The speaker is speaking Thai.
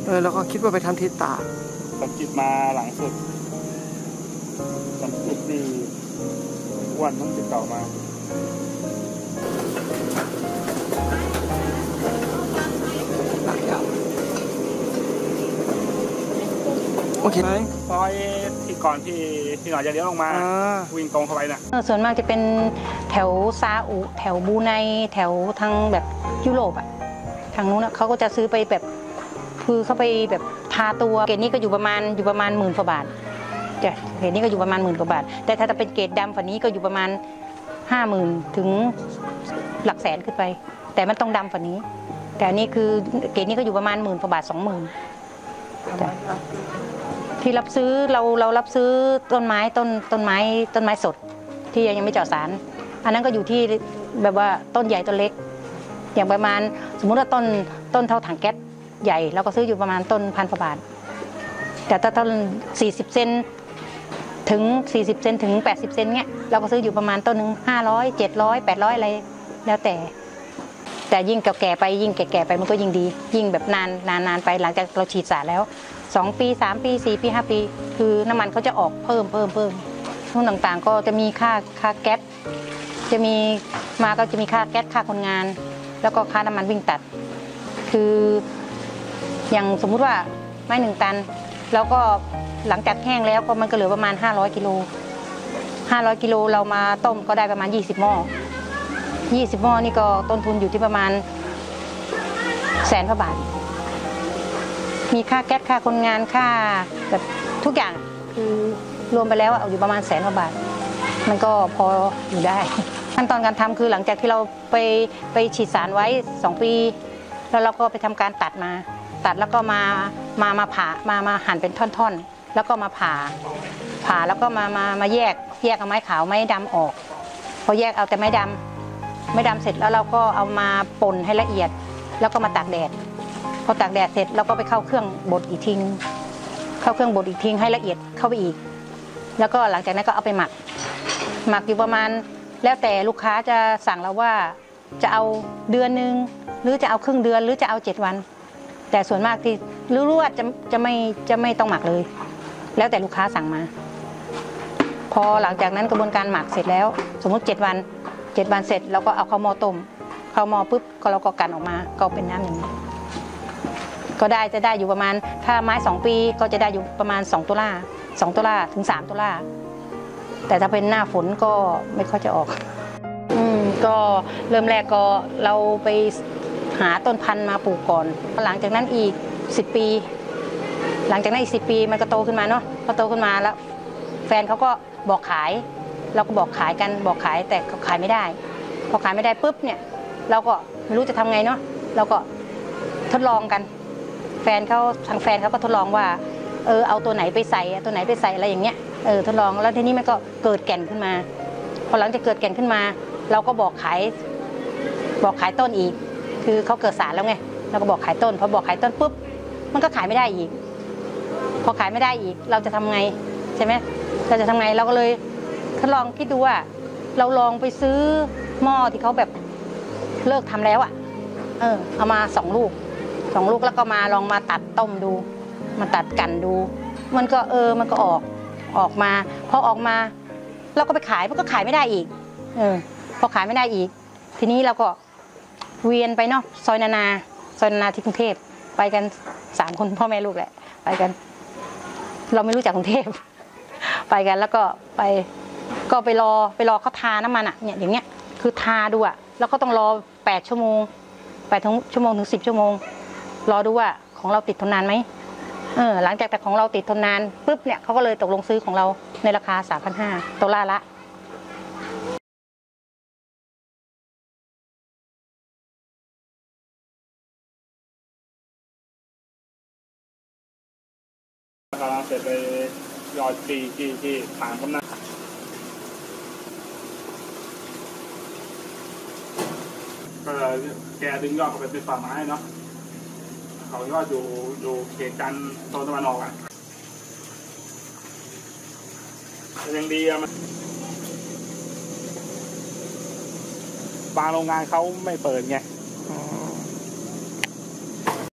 แล้วก็คิดว่าไปทำที่ตากสังกิตมาหลังสุดสังกิตดีวันต้องติดต่อมาโอเคไหมซอยที่ก่อนที่หน่อยจะเลี้ยวลงมาวิ่งตรงเข้าไปน่ะส่วนมากจะเป็นแถวซาอุแถวบูไนแถวทางแบบยุโรปอ่ะทางนู้นเขาก็จะซื้อไปแบบคือเข้าไปแบบทาตัวเกรดนี้ก็อยู่ประมาณ10,000 กว่าบาทจ้ะเกรดนี้ก็อยู่ประมาณ10,000 กว่าบาทแต่ถ้าจะเป็นเกรดดำฝันนี้ก็อยู่ประมาณ50,000 ถึงหลักแสนขึ้นไปแต่มันต้องดำฝันนี้แต่อันนี้คือเกรดนี้ก็อยู่ประมาณ10,000 กว่าบาท 20,000จ้ะที่รับซื้อเรารับซื้อต้นไม้สดที่ยังไม่เจาะสารอันนั้นก็อยู่ที่แบบว่าต้นใหญ่ต้นเล็กอย่างประมาณสมมุติว่าต้นเท่าถังแก๊สใหญ่เราก็ซื้ออยู่ประมาณต้น1,000 กว่าบาทแต่ถ้าต้น40 เซนถึง40 เซนถึง80 เซนเงี้ยเราก็ซื้ออยู่ประมาณต้นนึง500 700 800อะไรแล้วแต่ยิ่งแก่ไปมันก็ยิ่งดียิ่งแบบนานไปหลังจากเราฉีดสารแล้ว2 ปี3 ปี4 ปี 5 ปีคือน้ำมันเขาจะออกเพิ่มทุนต่างๆก็จะมีค่าแก๊สจะมีก็จะมีค่าแก๊สค่าคนงานแล้วก็ค่าน้ำมันวิ่งตัดคืออย่างสมมุติว่าไม้1 ตันแล้วก็หลังจากแห้งแล้วก็มันก็เหลือประมาณ500 กิโลเรามาต้มก็ได้ประมาณ20 หม้อนี่ก็ต้นทุนอยู่ที่ประมาณ100,000 กว่าบาทมีค่าแก๊สค่าคนงานค่าแบบทุกอย่างคือรวมไปแล้วเอาอยู่ประมาณ100,000 กว่าบาทมันก็พออยู่ได้ขั้นตอนการทำคือหลังจากที่เราไปฉีดสารไว้2 ปีแล้วเราก็ไปทำการตัดแล้วก็มาผ่ามาหั่นเป็นท่อนๆแล้วก็มาผ่าแล้วก็มาแยกเอาไม้ขาวไม้ดำออกพอแยกเอาแต่ไม้ดำเสร็จแล้วเราก็เอามาป่นให้ละเอียดแล้วก็มาตากแดดพอตากแดดเสร็จเราก็ไปเข้าเครื่องบดอีกทิ้งให้ละเอียดเข้าไปอีกแล้วก็หลังจากนั้นก็เอาไปหมักอยู่ประมาณแล้วแต่ลูกค้าจะสั่งเราว่าจะเอาเดือนนึงหรือจะเอาครึ่งเดือนหรือจะเอา7 วันแต่ส่วนมากที่รู้ว่าจะไม่ต้องหมักเลยแล้วแต่ลูกค้าสั่งมาพอหลังจากนั้นกระบวนการหมักเสร็จแล้วสมมุติ7 วันเสร็จเราก็เอาเข้าหม้อต้มเข้าหม้อปุ๊บก็เราก็กันออกมาก็เป็นน้ำอย่างนี้ก็จะได้อยู่ประมาณถ้าไม้2 ปีก็จะได้อยู่ประมาณ$2ถึง$3แต่ถ้าเป็นหน้าฝนก็ไม่ค่อยจะออกก็เริ่มแรกก็เราไปหาต้นพันธุ์มาปลูกก่อนหลังจากนั้นอีก10 ปีหลังจากนั้นอีก10 ปีมันก็โตขึ้นมาเนาะพอโตขึ้นมาแล้วแฟนเขาก็บอกขายเราก็บอกขายแต่เขาขายไม่ได้พอขายไม่ได้ปุ๊บเนี่ยเราก็ไม่รู้จะทำไงเนาะเราก็ทดลองกันทางแฟนเขาก็ทดลองว่าเอาตัวไหนไปใส่อะไรอย่างเงี้ยทดลองแล้วทีนี้มันก็เกิดแก่นขึ้นมาพอหลังจากเกิดแก่นขึ้นมาเราก็บอกขายต้นอีกคือเขาเกิดสารแล้วไงเราก็บอกขายต้นพอบอกขายต้นปุ๊บมันก็ขายไม่ได้อีกพอขายไม่ได้อีกเราจะทำไงใช่ไหมเราจะทำไงเราก็เลยทดลองคิดดูว่าเราลองไปซื้อหม้อที่เขาแบบเลิกทำแล้วเอามา2 ลูกแล้วก็ลองมาตัดต้มดูมาตัดกันดูมันก็มันก็ออกมาพอออกมาเราก็ไปขายมันก็ขายไม่ได้อีกพอขายไม่ได้อีกทีนี้เราก็เวียนไปเนาะซอยนานาที่กรุงเทพไปกัน3 คนพ่อแม่ลูกแหละไปกันเราไม่รู้จักกรุงเทพไปกันแล้วก็ไปรอเขาทาน้ำมันเนี่ยอย่างเงี้ยคือทาดูแล้วก็ต้องรอ8 ชั่วโมงถึง10 ชั่วโมงรอดูว่าของเราติดทนนานไหมหลังจากแต่ของเราติดทนนานปุ๊บเนี่ยเขาก็เลยตกลงซื้อของเราในราคา$3,500ละเราเสร็จไปยอดที่ฐานกำนันก็แกดึงยอดเข้าไปเป็นป่าไม้เนาะเขายอดอยู่เขตจันทร์โซนตะวันออกยังดีมันบางโรงงานเขาไม่เปิดไง